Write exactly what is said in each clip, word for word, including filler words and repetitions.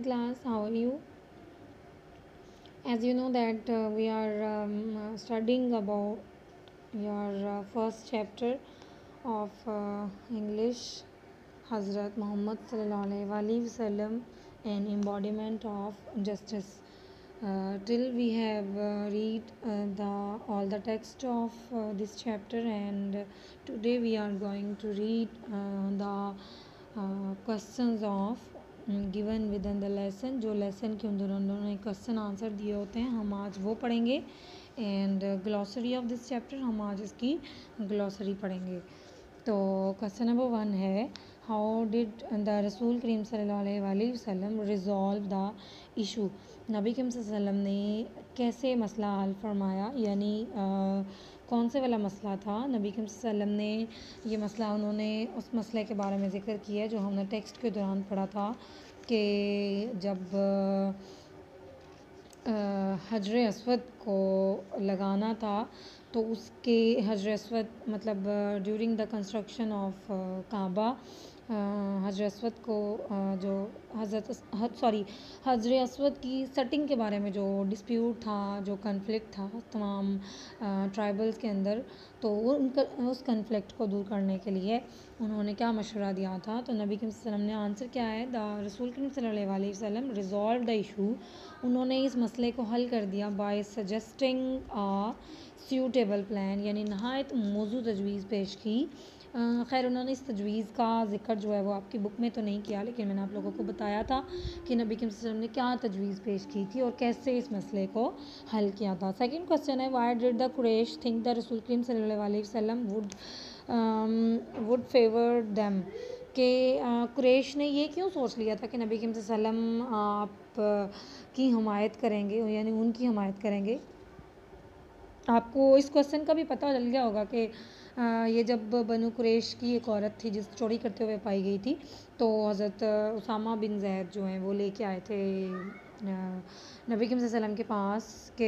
morning class. How are you? As you know that uh, we are um, uh, studying about your uh, first chapter of uh, English, Hazrat Muhammad sallallahu alaihi wasallam, an embodiment of justice. Uh, till we have uh, read uh, the all the text of uh, this chapter, and uh, today we are going to read uh, the uh, questions of given with in the lesson. जो lesson के अंदर उन्होंने question answer दिए होते हैं हम आज वो पढ़ेंगे. And glossary of this chapter, हम आज इसकी ग्लॉसरी पढ़ेंगे. तो क्वेश्चन नंबर वन है, हाउ डिड द रसूल करीम सल्लल्लाहु अलैहि वसल्लम रिजॉल्व द इशू. नबी करीम सल्लल्लाहु अलैहि वसल्लम ने कैसे मसला हल फरमाया, यानी कौन से वाला मसला था. नबी करीम सल्लल्लाहु अलैहि वसल्लम ने ये मसला, उन्होंने उस मसले के बारे में ज़िक्र किया जो हमने टेक्स्ट के दौरान पढ़ा था कि जब हजर अस्वद को लगाना था तो उसके हजर अस्वद मतलब during the construction of Kaaba हजर अस्वद को जो हजरत सॉरी हजर अस्वद की सेटिंग के बारे में जो डिस्प्यूट था, जो कन्फ्लिक्ट था तमाम ट्राइबल्स के अंदर, तो वो उनका उस कन्फ्लिक्ट को दूर करने के लिए उन्होंने क्या मशवरा दिया था. तो नबी करीम सल्लल्लाहु अलैहि वसल्लम ने आंसर क्या है, द रसूल करीम सल्लल्लाहु अलैहि वसल्लम रिजॉल्व द इशू. उन्होंने इस मसले को हल कर दिया by suggesting a suitable plan, यानी नहायत मौजू तजवीज़ पेश की. खैर उन्होंने इस तजवीज़ का ज़िक्र जो है वो आपकी बुक में तो नहीं किया, लेकिन मैंने आप लोगों को बताया था कि नबी करीम सल्लल्लाहु अलैहि वसल्लम ने क्या तजवीज़ पेश की थी और कैसे इस मसले को हल किया था. सेकंड क्वेश्चन है, why did the Quraysh think the रसूल करीम सल्लल्लाहु अलैहि वसल्लम वुड वुड फेवर देम. कि कुरैश ने ये क्यों सोच लिया था कि नबी करीम सल्लल्लाहु अलैहि वसल्लम आप की हमायत करेंगे, यानी उनकी हमायत करेंगे. आपको इस क्वेश्चन का भी पता चल गया होगा कि ये जब बनु कुरैश की एक औरत थी जिस चोरी करते हुए पाई गई थी, तो हज़रत उसामा बिन ज़ैद जो हैं वो लेके आए थे नबी करीम सल्लल्लाहु अलैहि वसल्लम के पास कि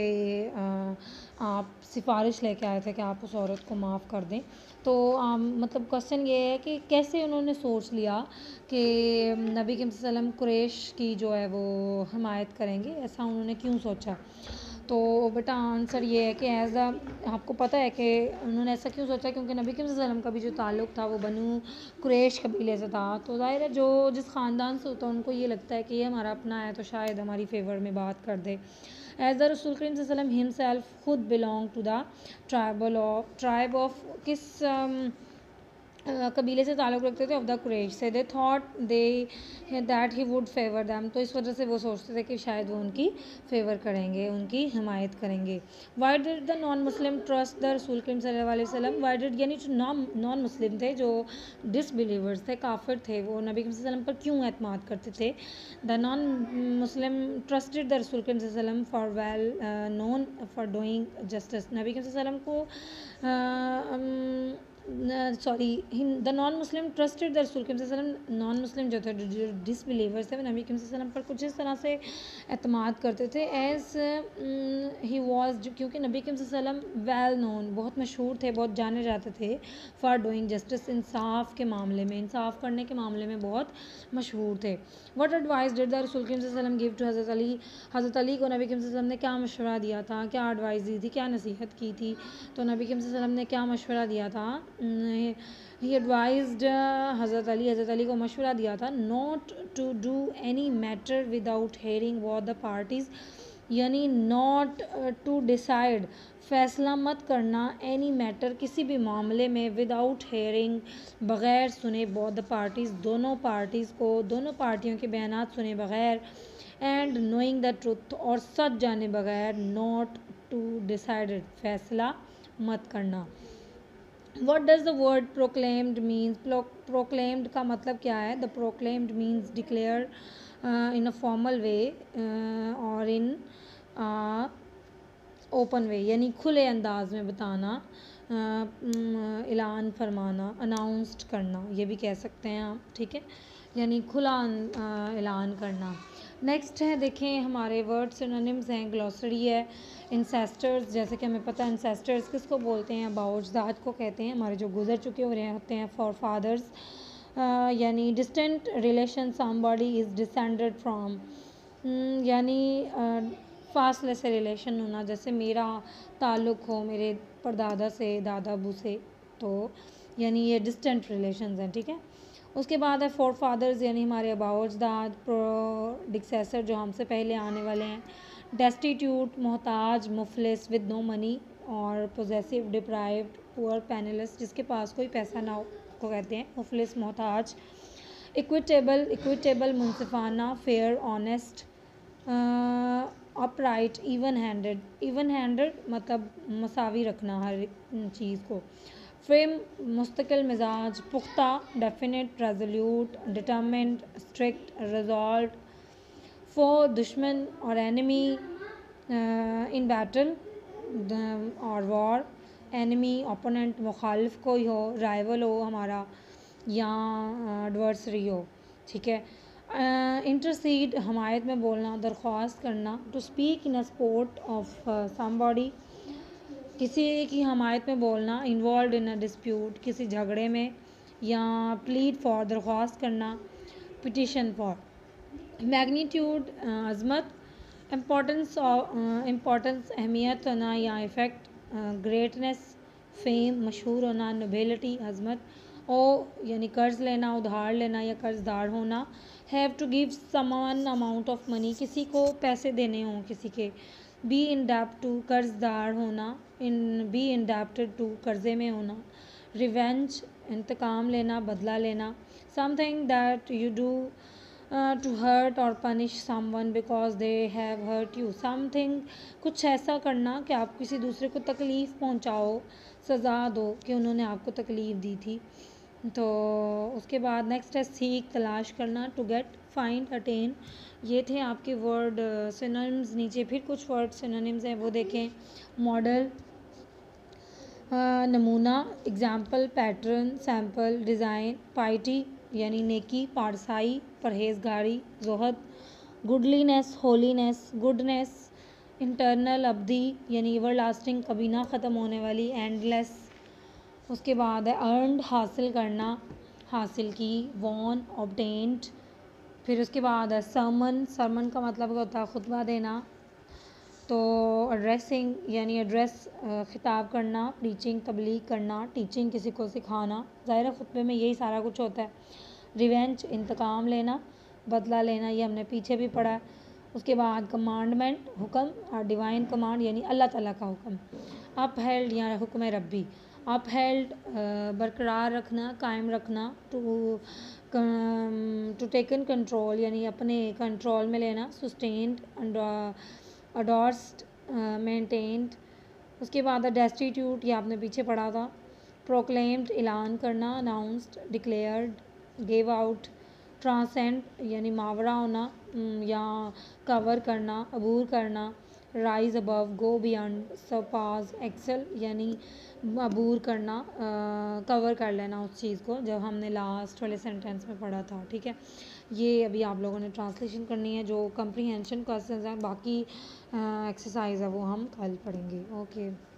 आप सिफारिश लेके आए थे कि आप उस औरत को माफ़ कर दें. तो आ, मतलब क्वेश्चन ये है कि कैसे उन्होंने सोच लिया कि नबी करीम सल्लल्लाहु अलैहि वसल्लम कुरैश की जो है वो हमायत करेंगे, ऐसा उन्होंने क्यों सोचा. तो बेटा आंसर ये है कि एज़ अ आपको पता है कि उन्होंने ऐसा क्यों सोचा, क्योंकि नबी करीम सल्लल्लाहु अलैहि वसल्लम का भी जो ताल्लुक़ था वो बनु कुरैश कबीले से था. तो ज़ाहिर है जो जिस ख़ानदान से होता है उनको ये लगता है कि ये हमारा अपना है तो शायद हमारी फ़ेवर में बात कर दे. एज़ द रसूल करीम सल्लल्लाहु अलैहि वसल्लम हिमसेल्फ खुद belong to the tribal of tribe of किस कबीले से ताल्लुक़ रखते थे, ऑफ द कुरैश से. They thought they that he would favour them, तो इस वजह से वो सोचते थे कि शायद वो उनकी फेवर करेंगे, उनकी हिमायत करेंगे. Why did the non Muslim trust the रसूल करीम सल्लल्लाहु अलैहि वसल्लम. वाई डिड यानी जो नॉन नॉन मुस्लिम थे, जो डिसबिलीवर्स थे, काफिर थे, वो नबी करीम सल्लल्लाहु अलैहि वसल्लम पर क्यों एतमाद करते थे. The non Muslim trusted the रसूल करीम सल्लल्लाहु अलैहि वसल्लम for well known for doing justice. नबी करीम सल्लल्लाहु अलैहि वसल्लम को sorry the non Muslim trusted the रसूल करीम सल्लल्लाहु अलैहि वसल्लम. नॉन मुस्लिम जो थे, जो डिसबिलीवर्स थे, वो नबी करीम सल्लल्लाहु अलैहि वसल्लम पर कुछ इस तरह से एतमाद करते थे एज़ ही वाज, क्योंकि नबी करीम सल्लल्लाहु अलैहि वसल्लम वेल नोन, बहुत मशहूर थे, बहुत जाने जाते थे, फॉर डूइंग जस्टिस, इंसाफ के मामले में, इंसाफ करने के मामले में बहुत मशहूर थे. व्हाट एडवाइस डिड द रसूल करीम सल्लल्लाहु अलैहि वसल्लम गिव टू हज़रत अली. हज़रत अली को नबी करीम सल्लल्लाहु अलैहि वसल्लम ने क्या मशवरा दिया था, क्या एडवाइस दी थी, क्या नसीहत की थी. तो नबी करीम सल्लल्लाहु अलैहि वसल्लम ने क्या मशवरा दिया था. ही एडवाइज्ड हज़रत अली, हज़रत अली को मशवरा दिया था not to do any matter without hearing what the parties, यानी नॉट टू डिसाइड, फ़ैसला मत करना, एनी मैटर, किसी भी मामले में, विदाउट हेयरिंग, बग़ैर सुने, बहुत द पार्टीज़, दोनों पार्टीज़ को, दोनों पार्टियों के बयानात सुने बग़ैर, एंड नोइंग द ट्रुथ, और सच जाने बग़ैर, नॉट टू डिसाइडेड, फ़ैसला मत करना. What does the word proclaimed means? Proclaimed का मतलब क्या है. The proclaimed means declare uh, in a formal way uh, or in uh, open way, यानी खुले अंदाज में बताना, uh, ऐलान फरमाना, अनाउंस्ड करना, ये भी कह सकते हैं आप, ठीक है, यानी खुला ऐलान करना. नेक्स्ट है, देखें हमारे वर्ड सिनोनिम्स हैं, ग्लॉसरी है. इंसेस्टर्स, जैसे कि हमें पता है इंसेस्टर्स किसको बोलते हैं, अबाउट्स दाद को कहते हैं, हमारे जो गुजर चुके हो रहे होते हैं, फॉर फादर्स. यानी distant relation somebody is descended from, यानी फासले से रिलेशन होना, जैसे मेरा ताल्लुक़ हो मेरे परदादा से, दादा अबू से, तो यानी ये डिस्टेंट रिलेशंस हैं, ठीक है। उसके बाद है फोर फादर्स, यानी हमारे आबाओ अजदाद, प्रोडिक्सेसर जो हमसे पहले आने वाले हैं। डेस्टिट्यूट मोहताज, मुफलिस, विद नो मनी, और पोजेसिव, डिप्राइव्ड, पुअर, पेनिलेस, जिसके पास कोई पैसा ना हो को कहते हैं मुफलिस, मोहताज। इक्विटेबल, इक्विटेबल मुनसिफाना, fair, honest, upright, even handed, even handed मतलब मसावी रखना हर चीज़ को। फ्रेम, मुस्तकिल मिजाज, पुख्ता, definite, resolute, determined, strict, resolve. Foe, दुश्मन और एनिमी इन बैटल और वॉर, एनिमी ओपोनेंट मुखालिफ कोई हो, राइवल हो हमारा, या एडवर्सरी हो, ठीक है। इंटरसीड, हमायत में बोलना, दरख्वास्त करना। To speak in a support of somebody, किसी की हमायत में बोलना। इन्वॉल्व इन अ डिस्प्यूट, किसी झगड़े में, या प्लीड फॉर, दरख्वास्त करना। Petition for. मैग्नीट्यूड, अज़मत। इम्पोर्टेंस, इम्पोर्टेंस अहमियत होना या इफ़ेक्ट। ग्रेटनेस, फेम, मशहूर होना। नोबिलिटी, अज़मत। ओ यानी कर्ज़ लेना, उधार लेना या कर्ज़दार होना। Have to give someone amount of money, किसी को पैसे देने हों किसी के। बी इन डेप्ट टू, कर्ज़दार होना। इन बी इंडेप्टेड टू, कर्ज़े में होना। रिवेंज, इंतकाम लेना, बदला लेना। Something that you do to hurt or punish someone because they have hurt you, something कुछ ऐसा करना कि आप किसी दूसरे को तकलीफ़ पहुंचाओ, सज़ा दो कि उन्होंने आपको तकलीफ़ दी थी। तो उसके बाद नेक्स्ट है सीख, तलाश करना। To get, find, attain. ये थे आपके वर्ड सिनोनिम्स। नीचे फिर कुछ वर्ड सिनोनिम्स हैं वो देखें। मॉडल, नमूना, example, pattern, sample, design. Piety यानी नेकी, पारसाई, परहेजगारी, ज़ुहद। Goodliness, holiness, goodness. इंटरनल, अवधि यानी एवर लास्टिंग, कभी ना ख़त्म होने वाली, एंडलेस। उसके बाद है अर्नड, हासिल करना, हासिल की। Won, obtained. फिर उसके बाद है सरमन, सरमन का मतलब होता है खुतबा देना। तो एड्रेसिंग यानी एड्रेस, खिताब करना। प्रीचिंग, तबलीग करना। टीचिंग, किसी को सिखाना। ज़ाहिर खुतबे में यही सारा कुछ होता है। रिवेंज, इंतकाम लेना, बदला लेना, ये हमने पीछे भी पढ़ा है। उसके बाद कमांडमेंट, हुक्म, और डिवाइन कमांड यानी अल्लाह ताला का हुक्म। अपहेल्ड या हुक्म रब्बी। अपहेल्ड बरकरार रखना, कायम रखना। टू टू टेकन कंट्रोल यानी अपने कंट्रोल में लेना। Sustained, endorsed, maintained. उसके बाद डेस्टिट्यूट, ये आपने पीछे पढ़ा था। प्रोक्लेम्ड, ऐलान करना। Announced, declared, give out. Transcend यानी मावरा होना या कवर करना, अबूर करना। Rise above, go beyond, surpass, excel यानी अबूर करना, कवर कर लेना उस चीज़ को, जब हमने लास्ट वाले सेंटेंस में पढ़ा था, ठीक है। ये अभी आप लोगों ने ट्रांसलेशन करनी है। जो कंप्रीहेंशन क्वेश्चंस हैं, बाकी एक्सरसाइज है वो हम कल पढ़ेंगे। ओके।